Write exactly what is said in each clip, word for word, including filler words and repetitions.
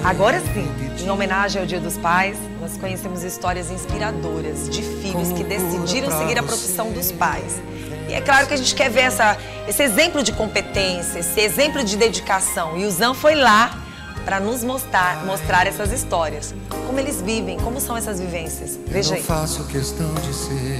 Agora sim, em homenagem ao Dia dos Pais, nós conhecemos histórias inspiradoras de filhos que decidiram seguir a profissão dos pais. E é claro que a gente quer ver essa, esse exemplo de competência, esse exemplo de dedicação. E o Zan foi lá para nos mostrar, mostrar essas histórias. Como eles vivem, como são essas vivências. Veja aí. Eu não faço questão de ser.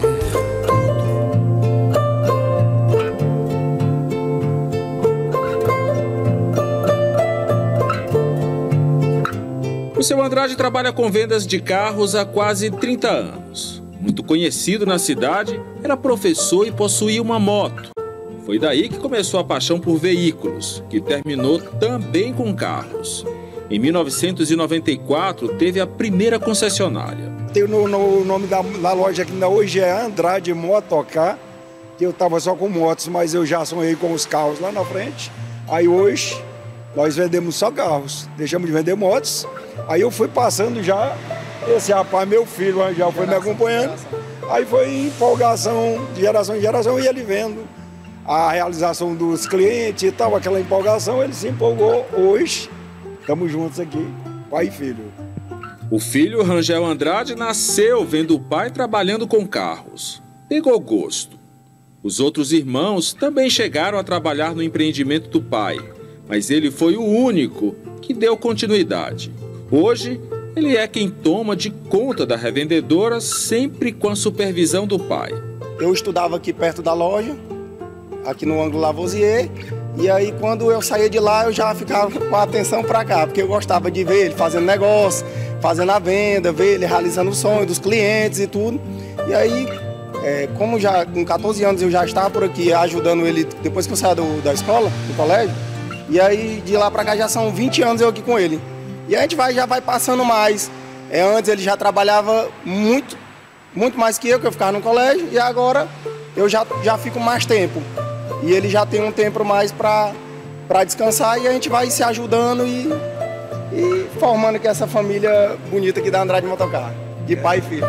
O seu Andrade trabalha com vendas de carros há quase trinta anos. Muito conhecido na cidade, era professor e possuía uma moto. Foi daí que começou a paixão por veículos, que terminou também com carros. Em mil novecentos e noventa e quatro, teve a primeira concessionária. Tem no, no, o nome da, da loja que ainda hoje é Andrade Motocar, que eu estava só com motos, mas eu já sonhei com os carros lá na frente. Aí hoje nós vendemos só carros, deixamos de vender motos. Aí eu fui passando já, esse rapaz, meu filho, já foi me acompanhando. Aí foi empolgação de geração em geração e ele vendo a realização dos clientes e tal, aquela empolgação, ele se empolgou. Hoje, estamos juntos aqui, pai e filho. O filho, Rangel Andrade, nasceu vendo o pai trabalhando com carros. Pegou gosto. Os outros irmãos também chegaram a trabalhar no empreendimento do pai, mas ele foi o único que deu continuidade. Hoje, ele é quem toma de conta da revendedora, sempre com a supervisão do pai. Eu estudava aqui perto da loja, aqui no ângulo Lavoisier, e aí quando eu saía de lá eu já ficava com a atenção para cá, porque eu gostava de ver ele fazendo negócio, fazendo a venda, ver ele realizando o sonho dos clientes e tudo. E aí, é, como já com quatorze anos eu já estava por aqui ajudando ele, depois que eu saí do, da escola, do colégio, e aí de lá para cá já são vinte anos eu aqui com ele. E a gente vai, já vai passando mais. É, antes ele já trabalhava muito, muito mais que eu, que eu ficava no colégio, e agora eu já, já fico mais tempo. E ele já tem um tempo mais para descansar e a gente vai se ajudando e, e formando aqui essa família bonita aqui da Andrade Motocar, de pai e filho.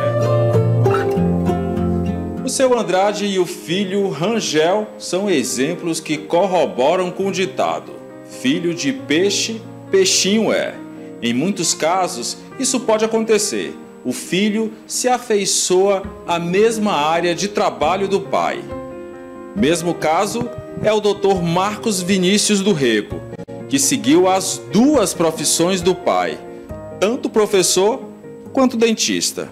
O seu Andrade e o filho Rangel são exemplos que corroboram com o ditado: filho de peixe, peixinho é. Em muitos casos, isso pode acontecer. O filho se afeiçoa à mesma área de trabalho do pai. Mesmo caso é o doutor Marcos Vinícius do Rego, que seguiu as duas profissões do pai, tanto professor quanto dentista.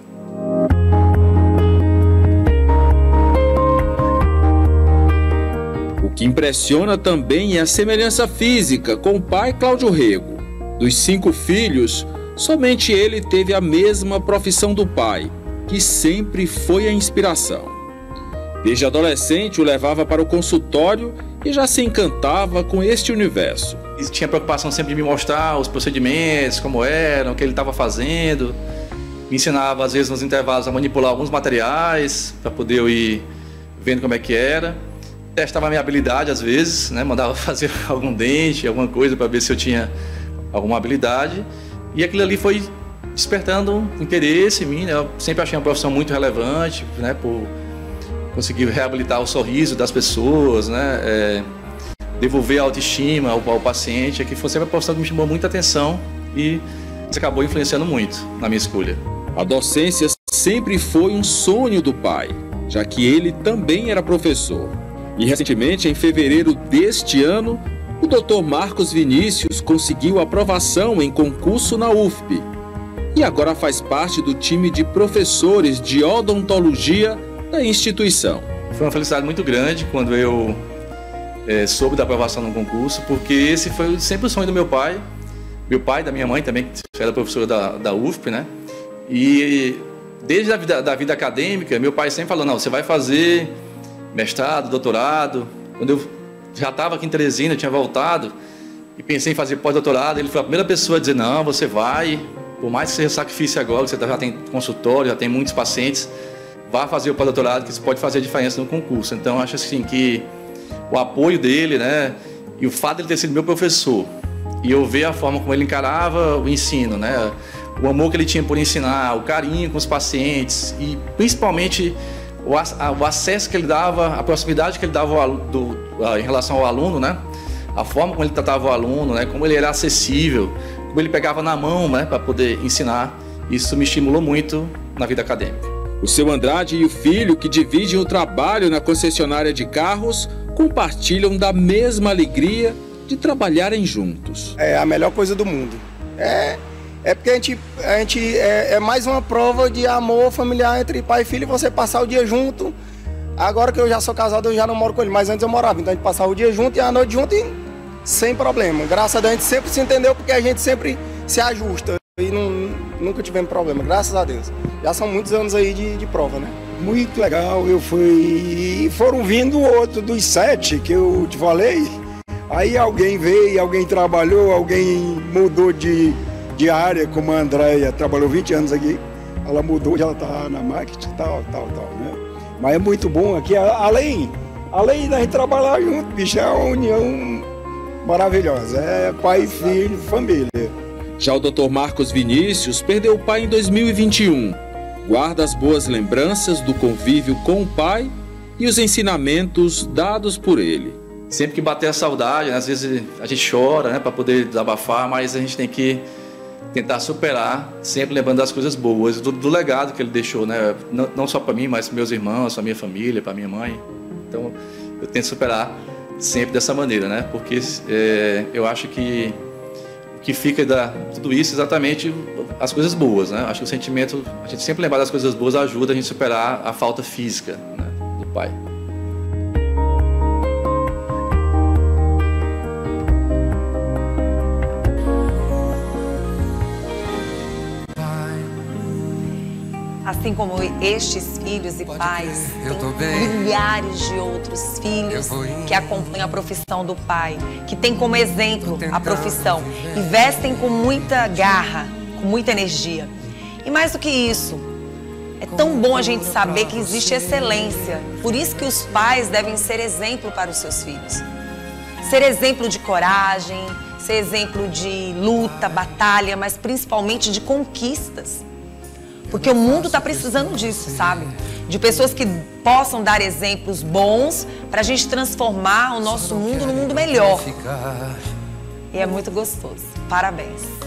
O que impressiona também é a semelhança física com o pai Cláudio Rego. Dos cinco filhos, somente ele teve a mesma profissão do pai, que sempre foi a inspiração. Desde adolescente o levava para o consultório e já se encantava com este universo. Ele tinha preocupação sempre de me mostrar os procedimentos, como eram, o que ele estava fazendo. Me ensinava, às vezes, nos intervalos, a manipular alguns materiais, para poder eu ir vendo como é que era. Testava a minha habilidade, às vezes, né? Mandava fazer algum dente, alguma coisa, para ver se eu tinha alguma habilidade, e aquilo ali foi despertando um interesse em mim, né? Eu sempre achei uma profissão muito relevante, né? Por conseguir reabilitar o sorriso das pessoas, né? É, devolver a autoestima ao, ao paciente, que foi sempre uma profissão que me chamou muita atenção e isso acabou influenciando muito na minha escolha. A docência sempre foi um sonho do pai, já que ele também era professor. E recentemente, em fevereiro deste ano, o doutor Marcos Vinícius conseguiu aprovação em concurso na U F P e agora faz parte do time de professores de odontologia da instituição. Foi uma felicidade muito grande quando eu é, soube da aprovação no concurso, porque esse foi sempre o sonho do meu pai, meu pai e da minha mãe também, que era professora da, da U F P, né? E desde a vida, da vida acadêmica, meu pai sempre falou, não, você vai fazer mestrado, doutorado. Quando eu já estava aqui em Teresina, eu tinha voltado e pensei em fazer pós-doutorado. Ele foi a primeira pessoa a dizer, não, você vai, por mais que seja sacrifício agora, que você já tem consultório, já tem muitos pacientes, vá fazer o pós-doutorado, que isso pode fazer a diferença no concurso. Então, eu acho assim que o apoio dele, né, e o fato de ele ter sido meu professor, e eu ver a forma como ele encarava o ensino, né, o amor que ele tinha por ensinar, o carinho com os pacientes e principalmente o, a, o acesso que ele dava, a proximidade que ele dava ao, do, a, em relação ao aluno, né? A forma como ele tratava o aluno, né? Como ele era acessível, como ele pegava na mão, né, para poder ensinar, isso me estimulou muito na vida acadêmica. O seu Andrade e o filho, que dividem o trabalho na concessionária de carros, compartilham da mesma alegria de trabalharem juntos. É a melhor coisa do mundo. É, é porque a gente, a gente é, é mais uma prova de amor familiar entre pai e filho, você passar o dia junto. Agora que eu já sou casado, eu já não moro com ele, mas antes eu morava. Então a gente passava o dia junto e a noite junto e sem problema. Graças a Deus a gente sempre se entendeu, porque a gente sempre se ajusta e não, nunca tivemos problema, graças a Deus. Já são muitos anos aí de, de prova, né? Muito legal, eu fui... Foram vindo outro dos sete que eu te falei. Aí alguém veio, alguém trabalhou, alguém mudou de, de área, como a Andréia trabalhou vinte anos aqui. Ela mudou, ela tá na marketing, tal, tal, tal, né? Mas é muito bom aqui, além, além da gente trabalhar junto, bicho, é uma união maravilhosa. É pai, filho, família. Já o doutor Marcos Vinícius perdeu o pai em dois mil e vinte e um. Guarda as boas lembranças do convívio com o pai e os ensinamentos dados por ele. Sempre que bater a saudade, né, às vezes a gente chora, né, para poder desabafar, mas a gente tem que tentar superar, sempre lembrando das coisas boas, do, do legado que ele deixou, né, não, não só para mim, mas para meus irmãos, para minha família, para minha mãe. Então, eu tento superar sempre dessa maneira, né, porque é, eu acho que o que fica da tudo isso é exatamente as coisas boas, né. Acho que o sentimento, a gente sempre lembrar das coisas boas ajuda a gente a superar a falta física, né, do pai. Assim como estes filhos e pais, tem milhares de outros filhos que acompanham a profissão do pai, que tem como exemplo a profissão e vestem com muita garra, com muita energia. E mais do que isso, é tão bom a gente saber que existe excelência. Por isso que os pais devem ser exemplo para os seus filhos. Ser exemplo de coragem, ser exemplo de luta, batalha, mas principalmente de conquistas. Porque o mundo está precisando disso, sabe? De pessoas que possam dar exemplos bons para a gente transformar o nosso mundo num mundo melhor. E é muito gostoso. Parabéns.